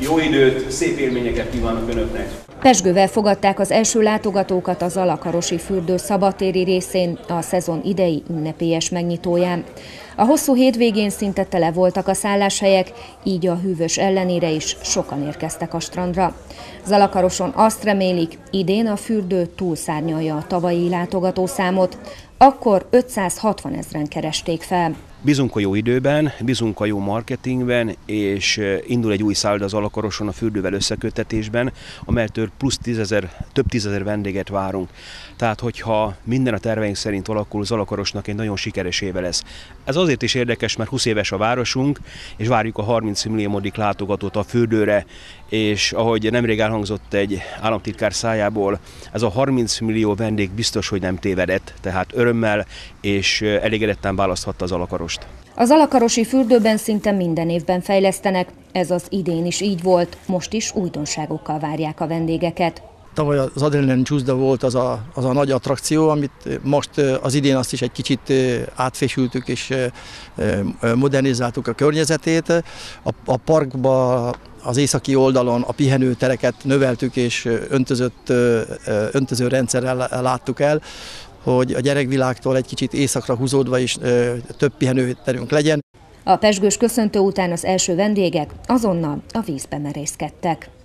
jó időt, szép élményeket kívánok Önöknek! Pezsgővel fogadták az első látogatókat a Zalakarosi fürdő szabadtéri részén a szezon idei ünnepélyes megnyitóján. A hosszú hétvégén szinte tele voltak a szálláshelyek, így a hűvös ellenére is sokan érkeztek a strandra. Zalakaroson azt remélik, idén a fürdő túlszárnyalja a tavalyi látogatószámot, akkor 560 000-en keresték fel. Bízunk a jó időben, bízunk a jó marketingben, és indul egy új szálloda Zalakaroson a fürdővel összeköttetésben, amelytől plusz több tízezer vendéget várunk. Tehát, hogyha minden a terveink szerint alakul, Zalakarosnak egy nagyon sikeres éve lesz. Ez azért is érdekes, mert 20 éves a városunk, és várjuk a 30 milliómodik látogatót a fürdőre, és ahogy nemrég elhangzott egy államtitkár szájából, ez a 30 millió vendég biztos, hogy nem tévedett, tehát örömmel és elégedetten választhatta Zalakarost. A zalakarosi fürdőben szinte minden évben fejlesztenek, ez az idén is így volt, most is újdonságokkal várják a vendégeket. Tavaly az Adrenalin csúszda volt az a nagy attrakció, amit most az idén azt is egy kicsit átfésültük és modernizáltuk a környezetét. A parkba az északi oldalon a pihenőtereket növeltük és öntöző rendszerrel láttuk el, hogy a gyerekvilágtól egy kicsit északra húzódva is több pihenőterünk legyen. A pezsgős köszöntő után az első vendégek azonnal a vízbe merészkedtek.